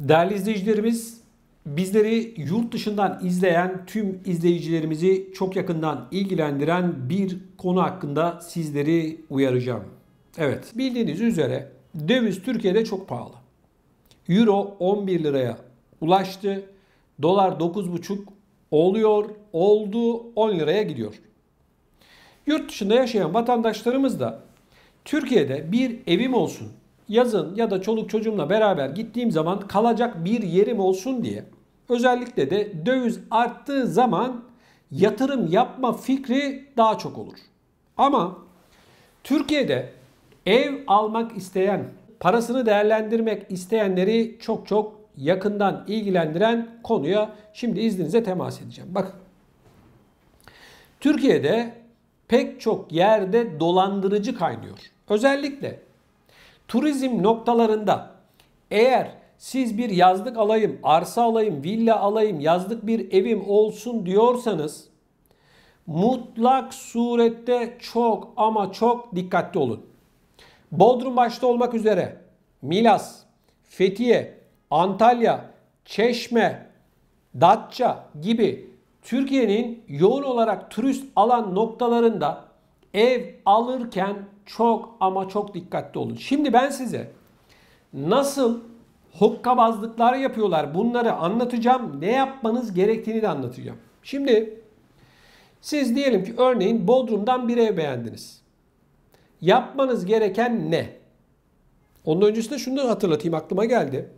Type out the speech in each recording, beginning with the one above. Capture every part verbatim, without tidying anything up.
Değerli izleyicilerimiz, bizleri yurt dışından izleyen tüm izleyicilerimizi çok yakından ilgilendiren bir konu hakkında sizleri uyaracağım. Evet, bildiğiniz üzere döviz Türkiye'de çok pahalı. Euro on bir liraya ulaştı. Dolar dokuz buçuk oluyor, oldu on liraya gidiyor. Yurt dışında yaşayan vatandaşlarımız da Türkiye'de bir evim olsun, yazın ya da çoluk çocuğumla beraber gittiğim zaman kalacak bir yerim olsun diye, özellikle de döviz arttığı zaman yatırım yapma fikri daha çok olur. Ama Türkiye'de ev almak isteyen, parasını değerlendirmek isteyenleri çok çok yakından ilgilendiren konuya şimdi izninizle temas edeceğim. Bakın, Türkiye'de pek çok yerde dolandırıcı kaynıyor. Özellikle turizm noktalarında eğer siz bir yazlık alayım, arsa alayım, villa alayım, yazlık bir evim olsun diyorsanız mutlak surette çok ama çok dikkatli olun. Bodrum başta olmak üzere Milas, Fethiye, Antalya, Çeşme, Datça gibi Türkiye'nin yoğun olarak turist alan noktalarında ev alırken çok ama çok dikkatli olun. Şimdi ben size nasıl hokkabazlıklar yapıyorlar bunları anlatacağım. Ne yapmanız gerektiğini de anlatacağım. Şimdi siz diyelim ki örneğin Bodrum'dan bir ev beğendiniz. Yapmanız gereken ne? Onun öncesinde şunu da hatırlatayım, aklıma geldi.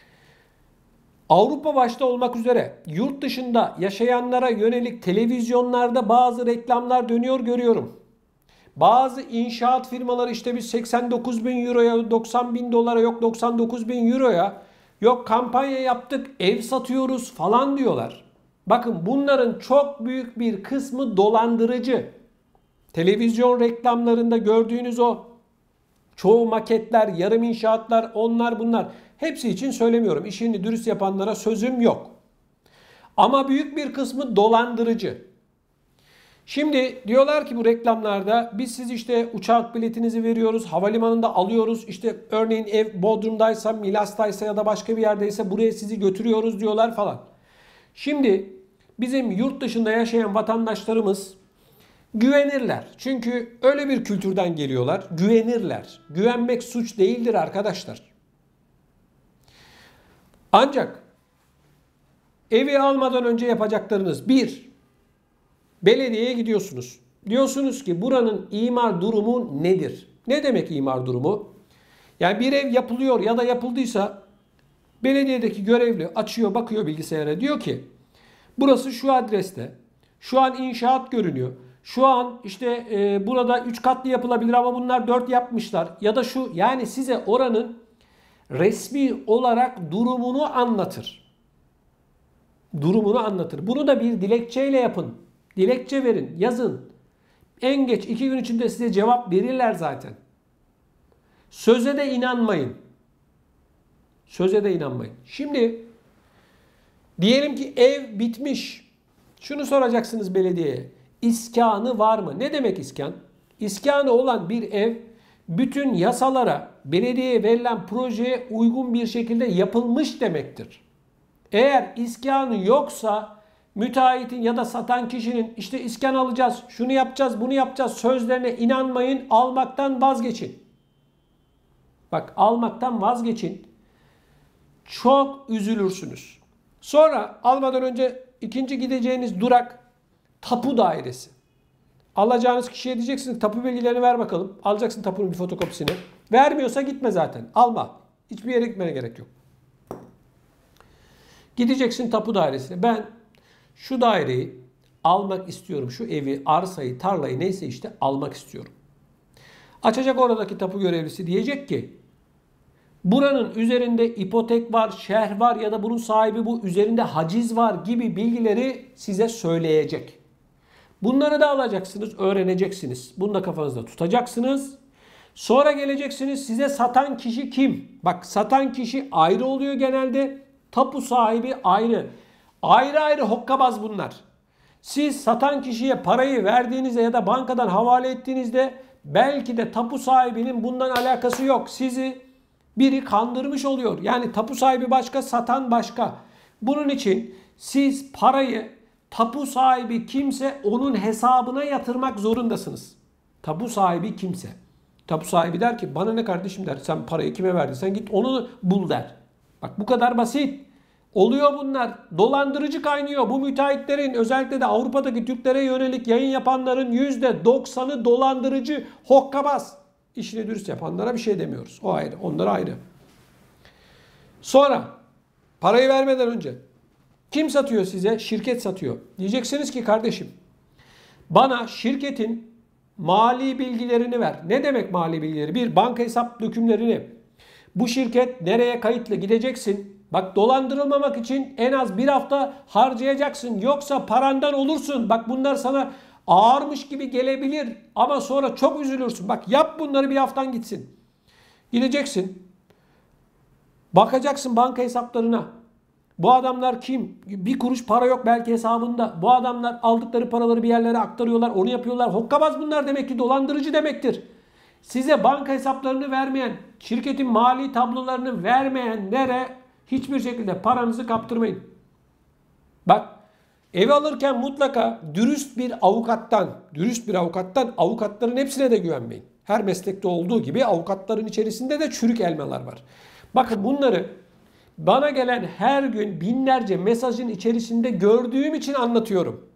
Avrupa başta olmak üzere yurt dışında yaşayanlara yönelik televizyonlarda bazı reklamlar dönüyor, görüyorum. Bazı inşaat firmaları işte biz seksen dokuz bin euroya, doksan bin dolara, yok doksan dokuz bin euroya, yok kampanya yaptık, ev satıyoruz falan diyorlar. Bakın, bunların çok büyük bir kısmı dolandırıcı. Televizyon reklamlarında gördüğünüz o çoğu maketler, yarım inşaatlar, onlar bunlar. Hepsi için söylemiyorum. İşini dürüst yapanlara sözüm yok. Ama büyük bir kısmı dolandırıcı. Şimdi diyorlar ki bu reklamlarda biz siz işte uçak biletinizi veriyoruz, havalimanında alıyoruz. İşte örneğin ev Bodrum'daysa, Milas'taysa ya da başka bir yerdeyse buraya sizi götürüyoruz diyorlar falan. Şimdi bizim yurt dışında yaşayan vatandaşlarımız güvenirler. Çünkü öyle bir kültürden geliyorlar. Güvenirler. Güvenmek suç değildir arkadaşlar. Ancak evi almadan önce yapacaklarınız: bir, belediyeye gidiyorsunuz. Diyorsunuz ki buranın imar durumu nedir? Ne demek imar durumu? Yani bir ev yapılıyor ya da yapıldıysa belediyedeki görevli açıyor, bakıyor bilgisayara, diyor ki burası şu adreste, şu an inşaat görünüyor. Şu an işte e, burada üç katlı yapılabilir ama bunlar dört yapmışlar. Ya da şu, yani size oranın resmi olarak durumunu anlatır. Durumunu anlatır. Bunu da bir dilekçeyle yapın. Dilekçe verin, yazın. En geç iki gün içinde size cevap verirler zaten. Söze de inanmayın. Söze de inanmayın. Şimdi diyelim ki ev bitmiş. Şunu soracaksınız belediyeye: İskanı var mı? Ne demek iskan? İskanı olan bir ev bütün yasalara, belediyeye verilen projeye uygun bir şekilde yapılmış demektir. Eğer iskanı yoksa müteahhitin ya da satan kişinin işte iskan alacağız, şunu yapacağız, bunu yapacağız sözlerine inanmayın, almaktan vazgeçin. Bak, almaktan vazgeçin. Çok üzülürsünüz. Sonra almadan önce ikinci gideceğiniz durak tapu dairesi. Alacağınız kişiye diyeceksiniz tapu bilgilerini ver bakalım. Alacaksın tapunun bir fotokopisini. Vermiyorsa gitme zaten. Alma. Hiçbir yere gitmene gerek yok. Gideceksin tapu dairesine. Ben şu daireyi almak istiyorum. Şu evi, arsayı, tarlayı neyse işte almak istiyorum. Açacak oradaki tapu görevlisi, diyecek ki buranın üzerinde ipotek var, şerh var ya da bunun sahibi bu, üzerinde haciz var gibi bilgileri size söyleyecek. Bunları da alacaksınız, öğreneceksiniz. Bunu da kafanızda tutacaksınız. Sonra geleceksiniz, size satan kişi kim? Bak, satan kişi ayrı oluyor genelde. Tapu sahibi ayrı. Ayrı ayrı hokkabaz bunlar. Siz satan kişiye parayı verdiğinizde ya da bankadan havale ettiğinizde belki de tapu sahibinin bundan alakası yok. Sizi Biri kandırmış oluyor. Yani tapu sahibi başka, satan başka. Bunun için siz parayı tapu sahibi kimse onun hesabına yatırmak zorundasınız. Tapu sahibi kimse. Tapu sahibi der ki bana ne kardeşim der. Sen parayı kime verdin? Sen git onu bul der. Bak bu kadar basit. Oluyor bunlar. Dolandırıcı kaynıyor. Bu müteahhitlerin özellikle de Avrupa'daki Türklere yönelik yayın yapanların yüzde doksanı dolandırıcı, hokkabaz. İşini dürüst yapanlara bir şey demiyoruz. O ayrı. Onlar ayrı. Sonra parayı vermeden önce kim satıyor size? Şirket satıyor. Diyeceksiniz ki kardeşim bana şirketin mali bilgilerini ver. Ne demek mali bilgileri? Bir, banka hesap dökümlerini. Bu şirket nereye kayıtlı gideceksin? Bak dolandırılmamak için en az bir hafta harcayacaksın. Yoksa parandan olursun. Bak bunlar sana ağırmış gibi gelebilir. Ama sonra çok üzülürsün. Bak yap bunları bir haftan gitsin. Gideceksin. Bakacaksın banka hesaplarına. Bu adamlar kim? Bir kuruş para yok belki hesabında. Bu adamlar aldıkları paraları bir yerlere aktarıyorlar. Onu yapıyorlar. Hokkabaz bunlar demek ki, dolandırıcı demektir. Size banka hesaplarını vermeyen, şirketin mali tablolarını vermeyenlere hiçbir şekilde paranızı kaptırmayın. Bak ev alırken mutlaka dürüst bir avukattan, dürüst bir avukattan, avukatların hepsine de güvenmeyin. Her meslekte olduğu gibi avukatların içerisinde de çürük elmalar var. Bakın bunları bana gelen her gün binlerce mesajın içerisinde gördüğüm için anlatıyorum.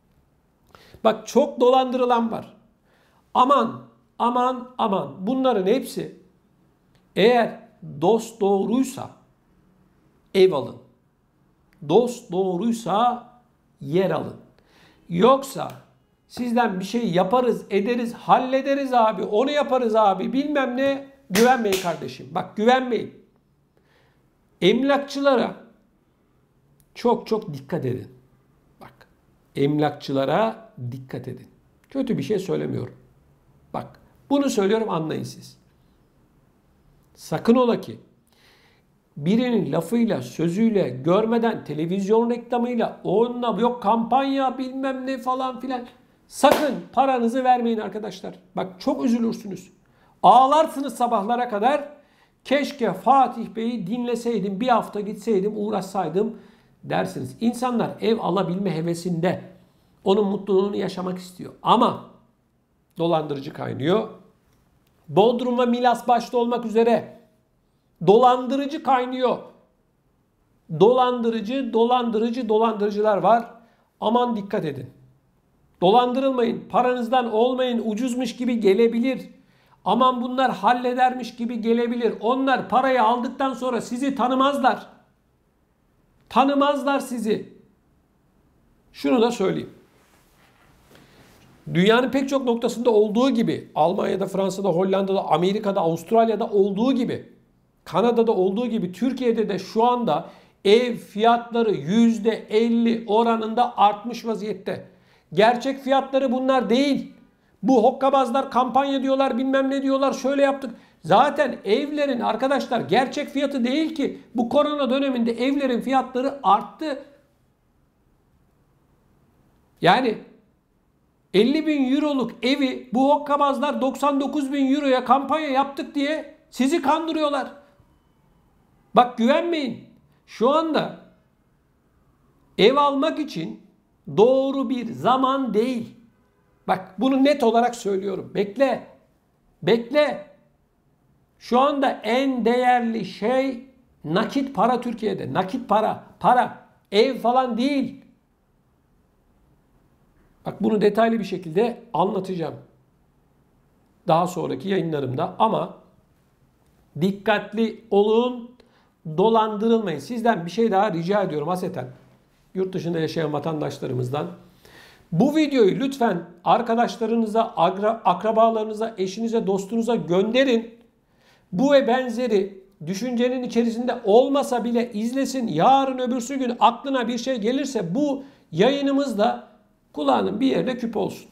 Bak çok dolandırılan var. Aman, aman, aman. Bunların hepsi eğer dost doğruysa ev alın. Dost doğruysa yer alın. Yoksa sizden bir şey yaparız, ederiz, hallederiz abi, onu yaparız abi bilmem ne, güvenmeyin kardeşim. Bak güvenmeyin. Emlakçılara çok çok dikkat edin. Bak emlakçılara dikkat edin. Kötü bir şey söylemiyorum. Bak bunu söylüyorum, anlayın siz. Sakın ola ki birinin lafıyla, sözüyle, görmeden, televizyon reklamıyla, onunla yok kampanya bilmem ne falan filan. Sakın paranızı vermeyin arkadaşlar. Bak çok üzülürsünüz. Ağlarsınız sabahlara kadar. Keşke Fatih Bey'i dinleseydim, bir hafta gitseydim, uğraşsaydım dersiniz. İnsanlar ev alabilme hevesinde. Onun mutluluğunu yaşamak istiyor. Ama dolandırıcı kaynıyor. Bodrum ve Milas başta olmak üzere dolandırıcı kaynıyor. Dolandırıcı, dolandırıcı, dolandırıcılar var. Aman dikkat edin. Dolandırılmayın. Paranızdan olmayın. Ucuzmuş gibi gelebilir. Aman bunlar halledermiş gibi gelebilir. Onlar parayı aldıktan sonra sizi tanımazlar. Tanımazlar sizi. Şunu da söyleyeyim. Dünyanın pek çok noktasında olduğu gibi, Almanya'da, Fransa'da, Hollanda'da, Amerika'da, Avustralya'da olduğu gibi, Kanada'da olduğu gibi Türkiye'de de şu anda ev fiyatları yüzde elli oranında artmış vaziyette. Gerçek fiyatları bunlar değil. Bu hokkabazlar kampanya diyorlar, bilmem ne diyorlar, şöyle yaptık. Zaten evlerin arkadaşlar gerçek fiyatı değil ki. Bu korona döneminde evlerin fiyatları arttı. Yani elli bin euroluk evi bu hokkabazlar doksan dokuz bin euroya kampanya yaptık diye sizi kandırıyorlar. Bak güvenmeyin. Şu anda ev almak için doğru bir zaman değil. Bak bunu net olarak söylüyorum. Bekle. Bekle. Şu anda en değerli şey nakit para Türkiye'de. Nakit para. Para. Ev falan değil. Bak bunu detaylı bir şekilde anlatacağım. Daha sonraki yayınlarımda ama dikkatli olun. Dolandırılmayın. Sizden bir şey daha rica ediyorum haseten. Yurt dışında yaşayan vatandaşlarımızdan. Bu videoyu lütfen arkadaşlarınıza, akrabalarınıza, eşinize, dostunuza gönderin. Bu ve benzeri düşüncenin içerisinde olmasa bile izlesin. Yarın öbürsü gün aklına bir şey gelirse bu yayınımızda kulağının bir yerine küp olsun.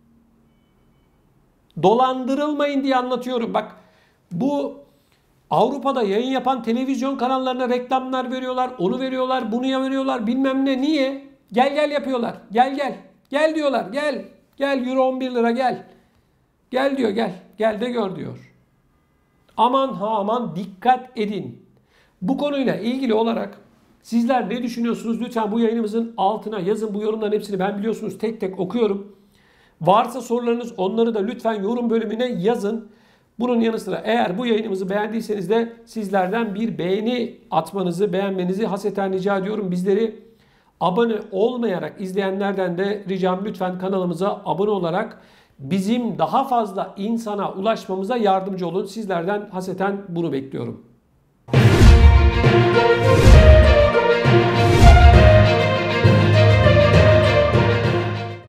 Dolandırılmayın diye anlatıyorum. Bak bu Avrupa'da yayın yapan televizyon kanallarına reklamlar veriyorlar. Onu veriyorlar, bunu veriyorlar bilmem ne. Niye? Gel gel yapıyorlar. Gel gel. Gel diyorlar. Gel. Gel euro on bir lira gel. Gel diyor gel. Gel de gör diyor. Aman ha aman dikkat edin. Bu konuyla ilgili olarak sizler ne düşünüyorsunuz? Lütfen bu yayınımızın altına yazın. Bu yorumların hepsini ben biliyorsunuz tek tek okuyorum. Varsa sorularınız onları da lütfen yorum bölümüne yazın. Bunun yanı sıra eğer bu yayınımızı beğendiyseniz de sizlerden bir beğeni atmanızı, beğenmenizi hasreten rica ediyorum. Bizleri abone olmayarak izleyenlerden de ricam lütfen kanalımıza abone olarak bizim daha fazla insana ulaşmamıza yardımcı olun. Sizlerden hasreten bunu bekliyorum.